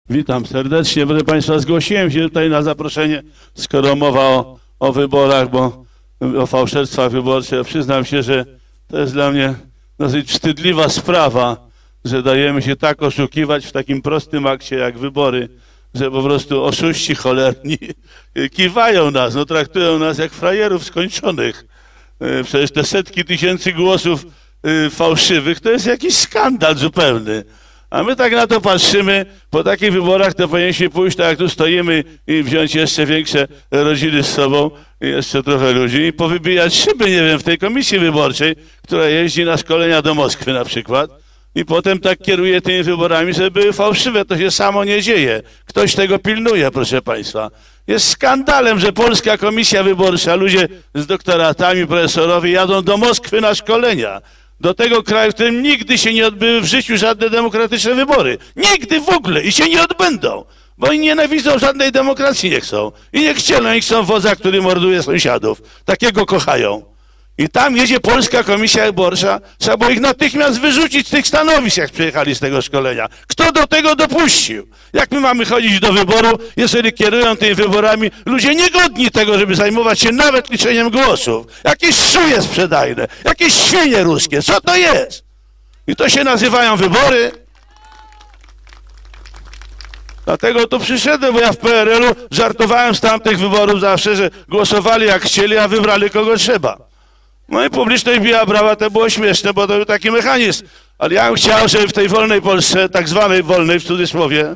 Witam serdecznie, proszę Państwa, zgłosiłem się tutaj na zaproszenie, skoro mowa o wyborach, bo o fałszerstwach wyborczych. Przyznam się, że to jest dla mnie dosyć wstydliwa sprawa, że dajemy się tak oszukiwać w takim prostym akcie jak wybory, że po prostu oszuści cholerni kiwają nas, no traktują nas jak frajerów skończonych. Przecież te setki tysięcy głosów fałszywych to jest jakiś skandal zupełny. A my tak na to patrzymy, po takich wyborach to powinniśmy pójść tak jak tu stoimy i wziąć jeszcze większe rodziny z sobą, i jeszcze trochę ludzi i powybijać szyby, nie wiem, w tej komisji wyborczej, która jeździ na szkolenia do Moskwy na przykład i potem tak kieruje tymi wyborami, żeby były fałszywe. To się samo nie dzieje. Ktoś tego pilnuje, proszę Państwa. Jest skandalem, że Polska Komisja Wyborcza, ludzie z doktoratami, profesorowie jadą do Moskwy na szkolenia. Do tego kraju, w którym nigdy się nie odbyły w życiu żadne demokratyczne wybory. Nigdy w ogóle i się nie odbędą. Bo oni nienawidzą żadnej demokracji, nie chcą. I nie chcieli, oni chcą wodza, który morduje sąsiadów. Takiego kochają. I tam jedzie Polska Komisja Wyborcza, trzeba było ich natychmiast wyrzucić z tych stanowisk, jak przyjechali z tego szkolenia. Kto do tego dopuścił? Jak my mamy chodzić do wyboru, jeżeli kierują tymi wyborami ludzie niegodni tego, żeby zajmować się nawet liczeniem głosów? Jakieś szuje sprzedajne, jakieś świnie ruskie, co to jest? I to się nazywają wybory? Dlatego tu przyszedłem, bo ja w PRL-u żartowałem z tamtych wyborów zawsze, że głosowali jak chcieli, a wybrali kogo trzeba. No i publiczność biła brawa, to było śmieszne, bo to był taki mechanizm. Ale ja bym chciał, żeby w tej wolnej Polsce, tak zwanej wolnej w cudzysłowie,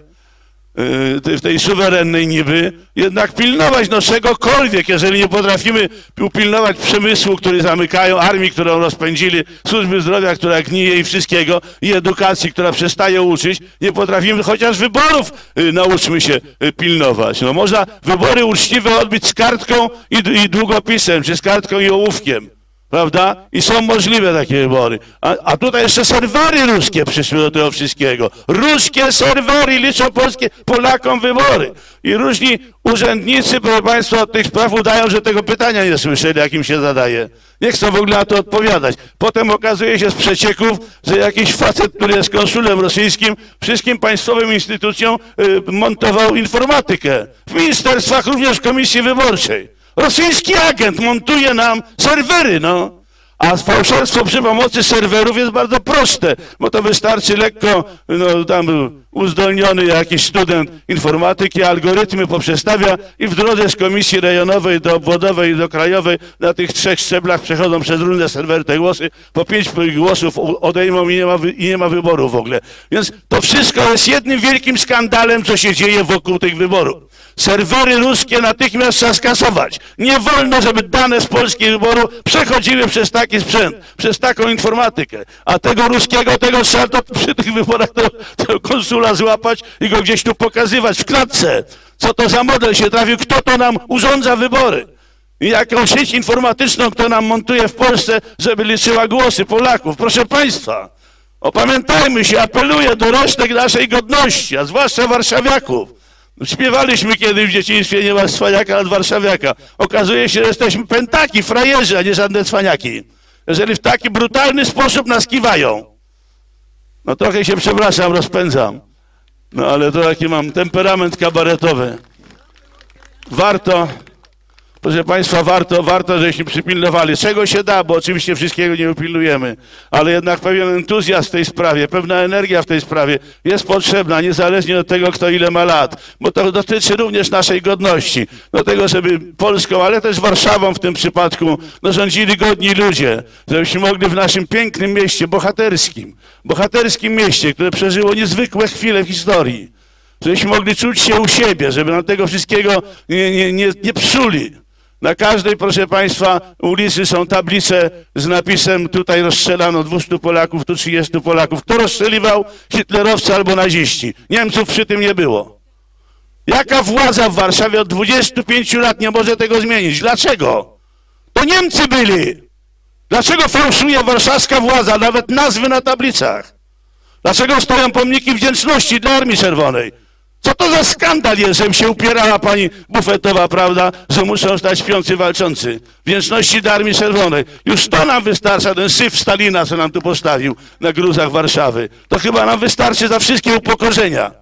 w tej suwerennej niby, jednak pilnować no czegokolwiek, jeżeli nie potrafimy upilnować przemysłu, który zamykają, armii, którą rozpędzili, służby zdrowia, która gnije i wszystkiego, i edukacji, która przestaje uczyć, nie potrafimy, chociaż wyborów nauczmy się pilnować. No można wybory uczciwe odbyć z kartką i długopisem, czy z kartką i ołówkiem. Prawda? I są możliwe takie wybory. A tutaj jeszcze serwery ruskie przyszły do tego wszystkiego. Ruskie serwery liczą Polakom wybory. I różni urzędnicy, proszę Państwa, od tych spraw udają, że tego pytania nie słyszeli, jak im się zadaje. Nie chcą w ogóle na to odpowiadać. Potem okazuje się z przecieków, że jakiś facet, który jest konsulem rosyjskim, wszystkim państwowym instytucjom montował informatykę. W ministerstwach, również w komisji wyborczej. Rosyjski agent montuje nam serwery, no. A fałszerstwo przy pomocy serwerów jest bardzo proste, bo to wystarczy lekko, no tam uzdolniony jakiś student informatyki, algorytmy poprzestawia i w drodze z komisji rejonowej do obwodowej i do krajowej na tych 3 szczeblach przechodzą przez różne serwery te głosy, po 5 głosów odejmą i nie ma wyboru w ogóle. Więc to wszystko jest jednym wielkim skandalem, co się dzieje wokół tych wyborów. Serwery ruskie natychmiast trzeba skasować. Nie wolno, żeby dane z polskich wyborów przechodziły przez taki sprzęt, przez taką informatykę. A tego ruskiego, tego trzeba to przy tych wyborach to konsula złapać i go gdzieś tu pokazywać w klatce. Co to za model się trafił, kto to nam urządza wybory. I jaką sieć informatyczną, kto nam montuje w Polsce, żeby liczyła głosy Polaków. Proszę Państwa, opamiętajmy się, apeluję do resztek naszej godności, a zwłaszcza warszawiaków. Śpiewaliśmy kiedyś w dzieciństwie nie ma cwaniaka nad warszawiaka. Okazuje się, że jesteśmy pętaki, frajerzy, a nie żadne cwaniaki. Jeżeli w taki brutalny sposób nas kiwają. No trochę się przepraszam, rozpędzam. No ale to jaki mam temperament kabaretowy. Warto, proszę Państwa, warto, żeśmy przypilnowali. Czego się da, bo oczywiście wszystkiego nie upilnujemy, ale jednak pewien entuzjazm w tej sprawie, pewna energia w tej sprawie jest potrzebna, niezależnie od tego, kto ile ma lat, bo to dotyczy również naszej godności, do tego, żeby Polską, ale też Warszawą w tym przypadku, no, rządzili godni ludzie, żebyśmy mogli w naszym pięknym mieście, bohaterskim mieście, które przeżyło niezwykłe chwile w historii, żebyśmy mogli czuć się u siebie, żeby nam tego wszystkiego nie psuli. Na każdej, proszę Państwa, ulicy są tablice z napisem tutaj rozstrzelano 200 Polaków, tu 30 Polaków. Kto rozstrzeliwał? Hitlerowcy albo naziści. Niemców przy tym nie było. Jaka władza w Warszawie od 25 lat nie może tego zmienić? Dlaczego? To Niemcy byli. Dlaczego fałszuje warszawska władza nawet nazwy na tablicach? Dlaczego stoją pomniki wdzięczności dla Armii Czerwonej? Co to za skandal jest, że się upierała pani bufetowa, prawda, że muszą stać śpiący walczący. Wdzięczności dla Armii Czerwonej. Już to nam wystarcza, ten syf Stalina, co nam tu postawił na gruzach Warszawy. To chyba nam wystarczy za wszystkie upokorzenia.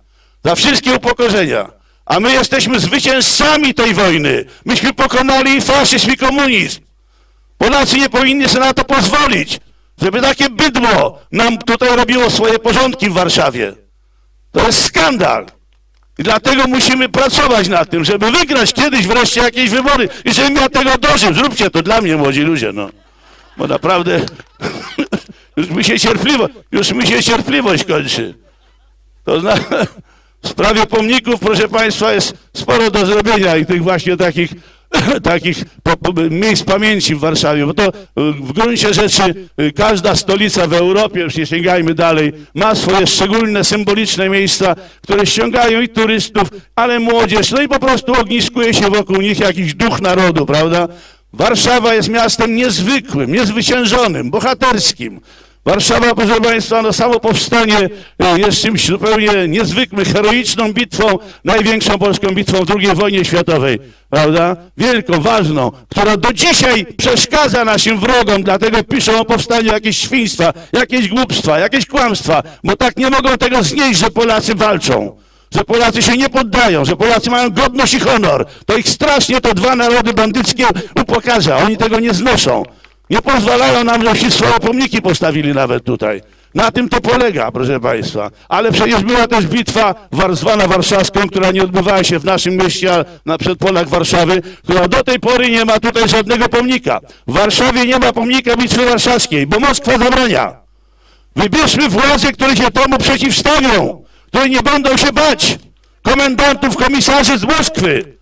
za wszystkie upokorzenia. A my jesteśmy zwycięzcami tej wojny. Myśmy pokonali faszyzm i komunizm. Polacy nie powinni sobie na to pozwolić, żeby takie bydło nam tutaj robiło swoje porządki w Warszawie. To jest skandal. I dlatego musimy pracować nad tym, żeby wygrać kiedyś wreszcie jakieś wybory i żebym ja tego dożył. Zróbcie to dla mnie, młodzi ludzie, no. Bo naprawdę już mi się cierpliwość kończy. To w sprawie pomników, proszę Państwa, jest sporo do zrobienia i tych właśnie takich miejsc pamięci w Warszawie, bo to w gruncie rzeczy każda stolica w Europie, już nie sięgajmy dalej, ma swoje szczególne, symboliczne miejsca, które ściągają i turystów, ale młodzież, no i po prostu ogniskuje się wokół nich jakiś duch narodu, prawda? Warszawa jest miastem niezwykłym, niezwyciężonym, bohaterskim. Warszawa, proszę Państwa, no samo powstanie jest czymś zupełnie niezwykłym, heroiczną bitwą, największą polską bitwą w II wojnie światowej, prawda? Wielką, ważną, która do dzisiaj przeszkadza naszym wrogom, dlatego piszą o powstaniu jakieś świństwa, jakieś głupstwa, jakieś kłamstwa, bo tak nie mogą tego znieść, że Polacy walczą, że Polacy się nie poddają, że Polacy mają godność i honor. To ich strasznie te dwa narody bandyckie upokarza, oni tego nie znoszą. Nie pozwalają nam, żebyśmy swoje pomniki postawili nawet tutaj. Na tym to polega, proszę Państwa. Ale przecież była też bitwa zwana warszawską, która nie odbywała się w naszym mieście, a na przedpolach Warszawy, która do tej pory nie ma tutaj żadnego pomnika. W Warszawie nie ma pomnika bitwy warszawskiej, bo Moskwa zabrania. Wybierzmy władze, które się temu przeciwstawią, które nie będą się bać komendantów, komisarzy z Moskwy.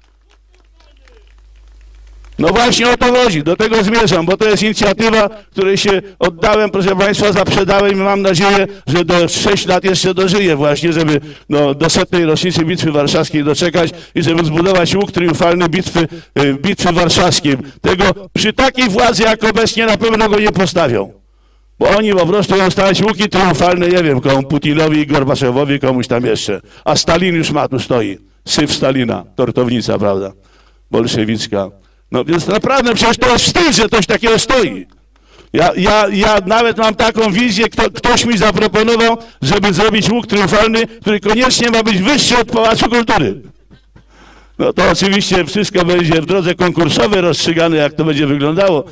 No właśnie o to chodzi, do tego zmierzam, bo to jest inicjatywa, której się oddałem, proszę Państwa, zaprzedałem i mam nadzieję, że do 6 lat jeszcze dożyję właśnie, żeby do 100. rocznicy Bitwy Warszawskiej doczekać i żeby zbudować łuk triumfalny Bitwy Warszawskiej. Tego przy takiej władzy jak obecnie na pewno go nie postawią. Bo oni po prostu chcą stawiać łuki triumfalne, nie wiem, komu Putinowi i Gorbaczowowi, komuś tam jeszcze. A Stalin już tu stoi. Syf Stalina, tortownica, prawda, bolszewicka. No więc naprawdę przecież to jest wstyd, że coś takiego stoi. Ja nawet mam taką wizję, ktoś mi zaproponował, żeby zrobić łuk triumfalny, który koniecznie ma być wyższy od Pałacu Kultury. No to oczywiście wszystko będzie w drodze konkursowej rozstrzygane, jak to będzie wyglądało,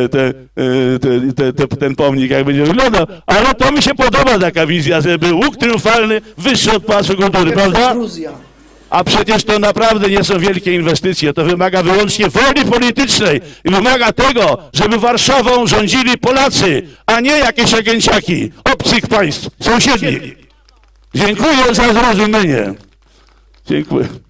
ten pomnik, jak będzie wyglądał. Ale to mi się podoba taka wizja, żeby łuk triumfalny wyższy od Pałacu Kultury, prawda? A przecież to naprawdę nie są wielkie inwestycje, to wymaga wyłącznie woli politycznej i wymaga tego, żeby Warszawą rządzili Polacy, a nie jakieś agenciaki obcych państw, sąsiednich. Dziękuję za zrozumienie. Dziękuję.